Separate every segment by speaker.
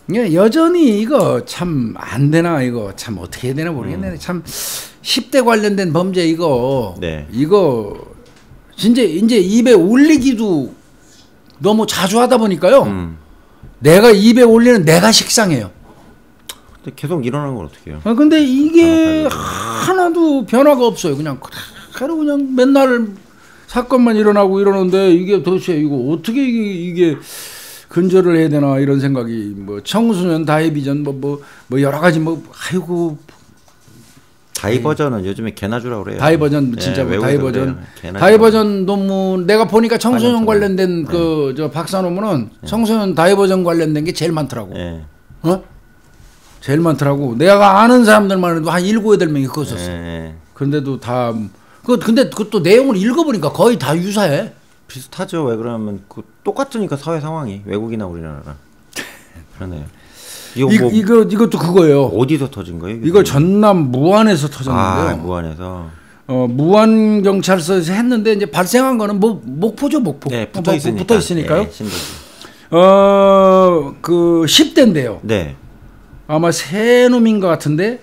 Speaker 1: 예, 여전히 이거 참 안 되나 이거 참 어떻게 해야 되나 모르겠네. 참 10대 관련된 범죄 이거
Speaker 2: 네.
Speaker 1: 이거 진짜 이제 입에 올리기도 너무 자주 하다 보니까요. 내가 입에 올리는 내가 식상해요.
Speaker 2: 근데 계속 일어나는 건 어떻게 해요?
Speaker 1: 근데 이게 하나도 변화가 없어요. 그냥 그대로 그냥 맨날 사건만 일어나고 이러는데 이게 도대체 이거 어떻게 이게 근절을 해야 되나 이런 생각이 뭐 청소년 다이비전 뭐 여러 가지 뭐 아이고
Speaker 2: 다이버전은 요즘에 개나주라고 그래요.
Speaker 1: 다이버전 진짜
Speaker 2: 예,
Speaker 1: 뭐 다이버전
Speaker 2: 개나주.
Speaker 1: 다이버전 논문 내가 보니까 청소년 관련된 그 저 박사 논문은 청소년 다이버전 관련된 게 제일 많더라고.
Speaker 2: 예.
Speaker 1: 제일 많더라고. 내가 아는 사람들만 해도 한 7, 8명이 그거 썼어.
Speaker 2: 예.
Speaker 1: 근데도 다 근데 그것도 내용을 읽어보니까 거의 다 유사해.
Speaker 2: 비슷하죠. 왜 그러면 똑같으니까 사회 상황이 외국이나 우리나라랑 그러네요.
Speaker 1: 이것도 그거예요.
Speaker 2: 어디서 터진 거예요?
Speaker 1: 이거 전남 무안에서 터졌는데요.
Speaker 2: 아, 무안에서.
Speaker 1: 무안 경찰서에서 했는데 이제 발생한 거는 뭐 목포죠, 목포.
Speaker 2: 네, 붙어
Speaker 1: 있으니까요.
Speaker 2: 네,
Speaker 1: 그 10대인데요.
Speaker 2: 네.
Speaker 1: 아마 새 놈인 것 같은데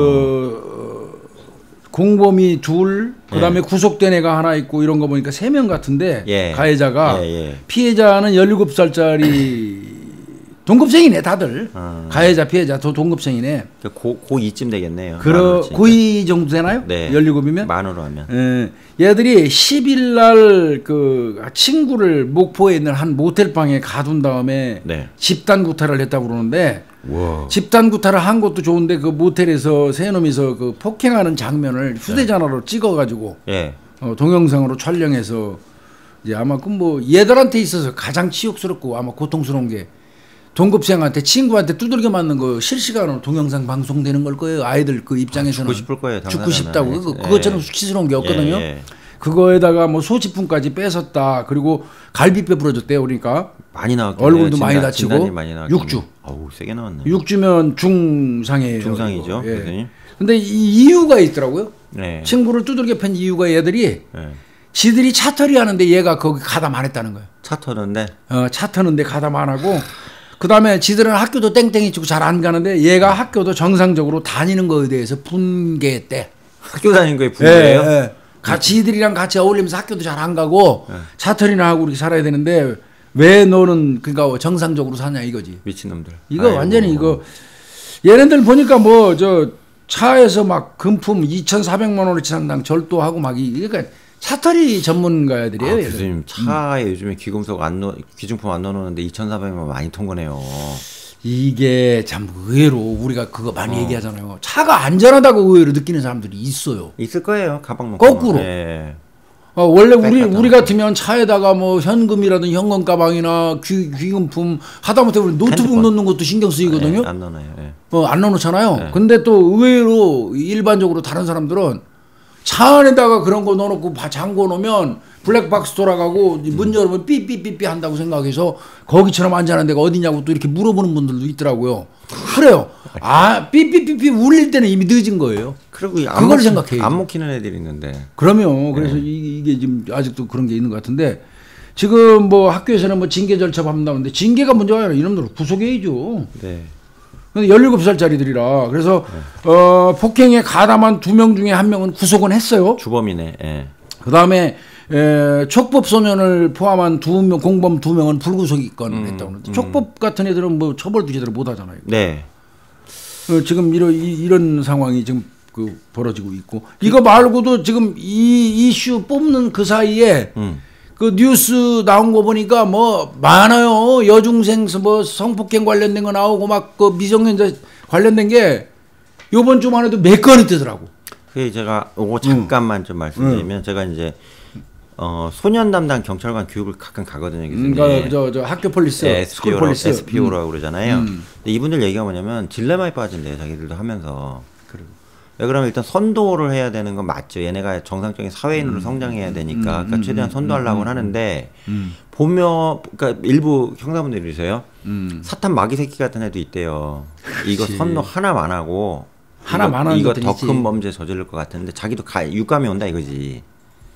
Speaker 1: 공범이 둘, 그다음에 구속된 애가 하나 있고 이런 거 보니까 3명 같은데 가해자가 피해자는 17살짜리 동급생이네 다들. 가해자 피해자 동급생이네.
Speaker 2: 고2쯤 되겠네요.
Speaker 1: 고2 정도 되나요?
Speaker 2: 네.
Speaker 1: 17이면?
Speaker 2: 만으로 하면.
Speaker 1: 얘들이 10일 날 그 친구를 목포에 있는 한 모텔 방에 가둔 다음에 집단 구타를 했다고 그러는데 집단 구타를 한 것도 좋은데 그 모텔에서 세 놈이서 그 폭행하는 장면을 휴대전화로 찍어가지고 동영상으로 촬영해서 이제 아마 그 뭐 얘들한테 있어서 가장 치욕스럽고 아마 고통스러운 게 동급생한테 친구한테 두들겨 맞는 거 실시간으로 동영상 방송되는 걸 거예요. 아이들 그 입장에서는
Speaker 2: 죽고 싶을 거예요.
Speaker 1: 죽고 싶다고 그것처럼 수치스러운 게 없거든요. 그거에다가 뭐 소지품까지 뺏었다. 그리고 갈비뼈 부러졌대요. 그러니까
Speaker 2: 많이 나왔겠네요.
Speaker 1: 얼굴도 많이 다치고
Speaker 2: 많이
Speaker 1: 6주.
Speaker 2: 어우, 세게 나왔네.
Speaker 1: 6주면 중상이에요.
Speaker 2: 중상이죠.
Speaker 1: 근데 이 이유가 있더라고요.
Speaker 2: 네.
Speaker 1: 친구를 두들겨 팬 이유가 얘들이 지들이 차 털이 하는데 얘가 거기 가담 안 했다는 거예요.
Speaker 2: 차 터는데?
Speaker 1: 차 터는데 가담 안 하고 그 다음에 지들은 학교도 땡땡이 치고 잘 안 가는데 얘가 학교도 정상적으로 다니는 거에 대해서 분개했대.
Speaker 2: 학교 다니는 거에 분개해요?
Speaker 1: 같이 이들이랑 같이 어울리면서 학교도 잘 안 가고 차털이나 하고 이렇게 살아야 되는데 왜 너는 그러니까 정상적으로 사냐 이거지.
Speaker 2: 미친놈들.
Speaker 1: 이거 아이고. 완전히 이거 얘네들 보니까 뭐 저 차에서 막 금품 2,400만 원어치 상당 절도하고 막 그러니까 차털이 전문가들이에요.
Speaker 2: 교수님 차에 요즘에 귀중품 안 넣어놓는데 2,400만 많이 통과네요.
Speaker 1: 이게 참 의외로 우리가 그거 많이 얘기하잖아요. 차가 안전하다고 의외로 느끼는 사람들이 있어요.
Speaker 2: 있을 거예요. 가방 넣고.
Speaker 1: 거꾸로. 원래 우리 같으면 차에다가 뭐 현금이라든 현금 가방이나 귀금품 하다못해 우리 노트북 핸드폰. 넣는 것도 신경 쓰이거든요.
Speaker 2: 안 넣어요.
Speaker 1: 안 넣어놓잖아요. 근데 또 의외로 일반적으로 다른 사람들은 차 안에다가 그런 거 넣어놓고 잠궈 놓으면 블랙박스 돌아가고 문 열면 삐삐삐삐 한다고 생각해서 거기처럼 안전한 데가 어디냐고 또 이렇게 물어보는 분들도 있더라고요. 그래요. 삐삐삐삐 울릴 때는 이미 늦은 거예요.
Speaker 2: 그리고
Speaker 1: 그걸 생각해요.
Speaker 2: 안 먹히는 애들이 있는데.
Speaker 1: 그러면 그래서 이게 지금 아직도 그런 게 있는 것 같은데 지금 뭐 학교에서는 뭐 징계 절차 받는다는데 징계가 문제가 아니라 이놈들 구속해야죠.
Speaker 2: 네.
Speaker 1: 근데 17살짜리들이라 그래서 폭행에 가담한 2명 중에 1명은 구속은 했어요.
Speaker 2: 주범이네.
Speaker 1: 그다음에 촉법 소년을 포함한 2명 공범 2명은 불구속이건 했다고 하는데 촉법 같은 애들은 뭐 처벌도 제대로 못 하잖아요.
Speaker 2: 네.
Speaker 1: 지금 이런 상황이 지금 벌어지고 있고 이거 말고도 지금 이 이슈 뽑는 그 사이에 그 뉴스 나온 거 보니까 뭐 많아요. 여중생 뭐 성폭행 관련된 거 나오고 막 그 미성년자 관련된 게 요번 주만 해도 몇 건이 뜨더라고.
Speaker 2: 그게 제가 요거 잠깐만 좀 말씀드리면 제가 이제 소년 담당 경찰관 교육을 가끔 가거든요.
Speaker 1: 그러니까 저 학교 폴리스, 스쿨 폴리스,
Speaker 2: SPO라고 그러잖아요. 근데 이분들 얘기가 뭐냐면 딜레마에 빠진대요. 자기들도 하면서. 왜 그러면 일단 선도를 해야 되는 건 맞죠. 얘네가 정상적인 사회인으로 성장해야 되니까 그러니까 최대한 선도하려고 하는데 보면 그러니까 일부 형사분들이세요. 사탄 마귀 새끼 같은 애도 있대요. 이거 선도 하나만 하고 이거 더 큰 범죄 저지를 것 같은데 자기도 육감이 온다 이거지.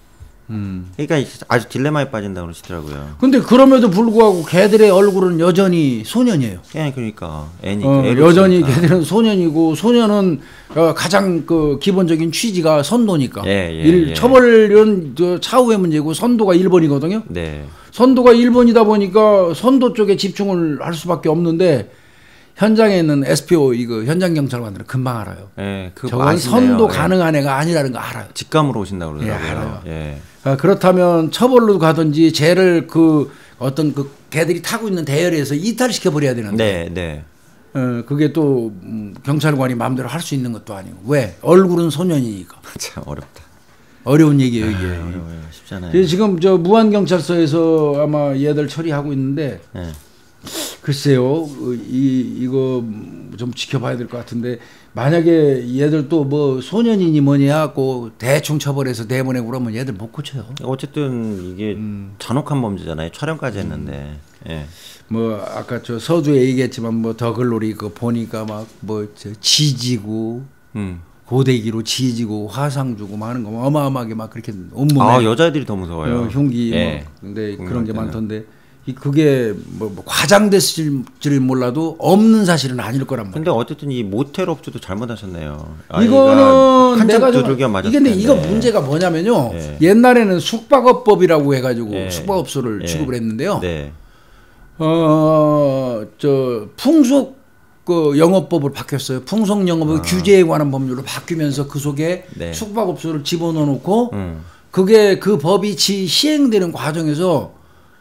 Speaker 2: 그러니까 아주 딜레마에 빠진다고 그러시더라고요.
Speaker 1: 근데 그럼에도 불구하고 걔들의 얼굴은 여전히 소년이에요.
Speaker 2: 그러니까
Speaker 1: 여전히 걔들은 소년이고 소년은 가장 그 기본적인 취지가 선도니까. 처벌은 차후의 문제고 선도가 1번이거든요.
Speaker 2: 네.
Speaker 1: 선도가 1번이다 보니까 선도 쪽에 집중을 할 수밖에 없는데 현장에 있는 SPO 이거 현장 경찰관들은 금방 알아요. 저건 아시네요. 선도 가능한 애가 아니라는 거 알아요.
Speaker 2: 직감으로 오신다고 그러더라고요.
Speaker 1: 알아요. 그렇다면 처벌로 가든지 쟤를 그 어떤 그 걔들이 타고 있는 대열에서 이탈시켜 버려야 되는데. 그게 또 경찰관이 마음대로 할 수 있는 것도 아니고 왜 얼굴은 소년이니까.
Speaker 2: 참 어렵다.
Speaker 1: 어려운 얘기예요 이게.
Speaker 2: 어려워요. 쉽지 않아요.
Speaker 1: 지금 저 무안 경찰서에서 아마 얘들 처리하고 있는데. 글쎄요, 이거 좀 지켜봐야 될 것 같은데 만약에 얘들 또 뭐 소년이니 뭐니 하고 대충 처벌해서 내보내고 그러면 얘들 못 고쳐요.
Speaker 2: 어쨌든 이게 잔혹한 범죄잖아요. 촬영까지 했는데.
Speaker 1: 뭐 아까 저 서두에 얘기했지만 뭐 더글로리 그 보니까 막 뭐 지지고 고데기로 지지고 화상 주고 막 하는 거 어마어마하게 막 그렇게 온몸에
Speaker 2: 여자애들이 더 무서워요.
Speaker 1: 흉기 근데 그런 게 많던데. 그게 뭐 과장됐을지 몰라도 없는 사실은 아닐 거란 말이에요.
Speaker 2: 근데 어쨌든 이 모텔 업주도 잘못하셨네요.
Speaker 1: 이거는 내가
Speaker 2: 근데
Speaker 1: 이거 문제가 뭐냐면요. 옛날에는 숙박업법이라고 해가지고 숙박업소를 취급을 했는데요. 저 풍속 그 영업법을 바뀌었어요. 풍속 영업의 규제에 관한 법률로 바뀌면서 그 속에 숙박업소를 집어넣어 놓고 그게 그 법이 시행되는 과정에서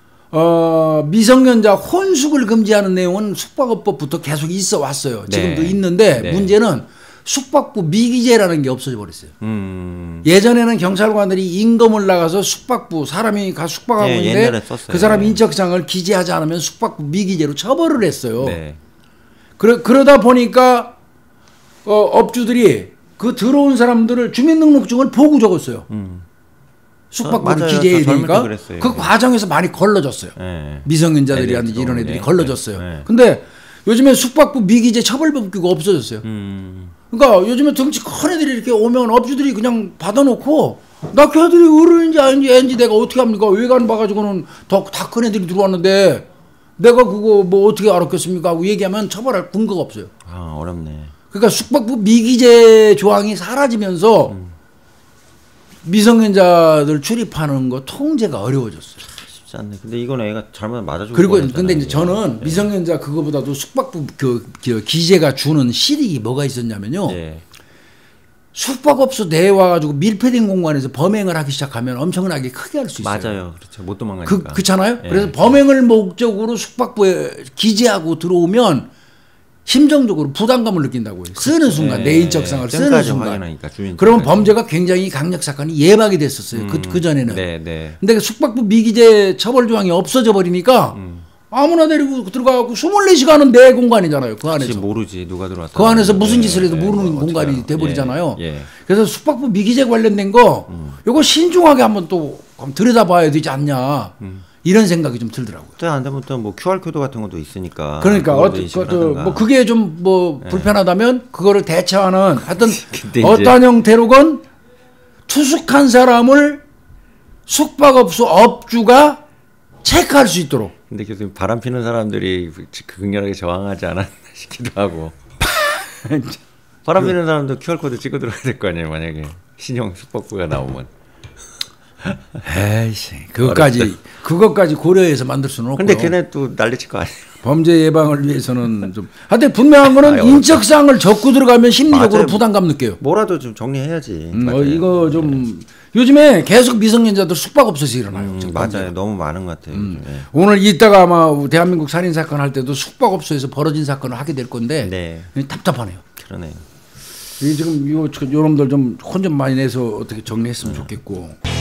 Speaker 1: 미성년자 혼숙을 금지하는 내용은 숙박업법부터 계속 있어 왔어요. 지금도 있는데 문제는 숙박부 미기재라는 게 없어져 버렸어요. 예전에는 경찰관들이 임금을 나가서 숙박부 사람이 가 숙박하고 있는데 그 사람 인적사항을 기재하지 않으면 숙박부 미기재로 처벌을 했어요. 그러다 보니까 업주들이 그 들어온 사람들을 주민등록증을 보고 적었어요. 숙박부를 기재해야 되니까 그 과정에서 많이 걸러졌어요. 미성년자들이라든지 이런 애들이 걸러졌어요. 근데 요즘에 숙박부 미기재 처벌법규가 없어졌어요. 그러니까 요즘에 덩치 큰 애들이 이렇게 오면 업주들이 그냥 받아놓고 나 걔들이 어른인지 아닌지 내가 어떻게 합니까? 외관 봐가지고는 다 큰 애들이 들어왔는데 내가 그거 뭐 어떻게 알았겠습니까? 하고 얘기하면 처벌할 근거가 없어요.
Speaker 2: 어렵네.
Speaker 1: 그러니까 숙박부 미기재 조항이 사라지면서 미성년자들 출입하는 거 통제가 어려워졌어요.
Speaker 2: 쉽지 않네. 근데 이건 애가 잘못 맞아주고.
Speaker 1: 그리고 근데 이제 저는 미성년자 그거보다도 숙박부 그 기재가 주는 실익이 뭐가 있었냐면요. 숙박업소 내에 와가지고 밀폐된 공간에서 범행을 하기 시작하면 엄청나게 크게 할 수 있어요.
Speaker 2: 맞아요. 그렇죠. 못 도망가니까.
Speaker 1: 그렇잖아요. 그래서 범행을 목적으로 숙박부에 기재하고 들어오면 심정적으로 부담감을 느낀다고요. 쓰는 순간 내 인적사항을 쓰는 순간. 그러면 범죄가 굉장히 강력 사건이 예방이 됐었어요. 그 전에는. 근데 숙박부 미기재 처벌 조항이 없어져 버리니까 아무나 데리고 들어가고 24시간은 내 공간이잖아요. 그 안에서.
Speaker 2: 모르지 누가 들어왔다.
Speaker 1: 그 안에서 무슨 짓을 해도 모르는 공간이 돼버리잖아요. 그래서 숙박부 미기재 관련된 거 이거 신중하게 한번 또 들여다봐야 되지 않냐. 이런 생각이 좀 들더라고요.
Speaker 2: 안 되면 또 뭐 QR 코드 같은 것도 있으니까.
Speaker 1: 그러니까 뭐 그게 좀 뭐 불편하다면 그거를 대처하는 하여튼 어떤 형태로건 투숙한 사람을 숙박업소 업주가 체크할 수 있도록.
Speaker 2: 근데 교수님 바람 피는 사람들이 극렬하게 저항하지 않았나 싶기도 하고. 바람 피는 사람도 QR 코드 찍어 들어가야 될 거 아니에요. 만약에 신형 숙박부가 나오면.
Speaker 1: 에이씨, 그것까지 고려해서 만들 수는 없고.
Speaker 2: 근데 걔네 또 난리칠 거 아니에요.
Speaker 1: 범죄 예방을 위해서는 좀. 하여튼 분명한 거는 인적사항을 적고 들어가면 심리적으로 부담감 느껴요.
Speaker 2: 뭐라도 좀 정리해야지.
Speaker 1: 이거 좀 요즘에 계속 미성년자들 숙박업소에서 일어나요.
Speaker 2: 맞아요. 너무 많은 것 같아요.
Speaker 1: 오늘 이따가 아마 대한민국 살인 사건 할 때도 숙박업소에서 벌어진 사건을 하게 될 건데 답답하네요.
Speaker 2: 그러네요.
Speaker 1: 지금 이거 여러분들 좀 혼 좀 많이 내서 어떻게 정리했으면 좋겠고.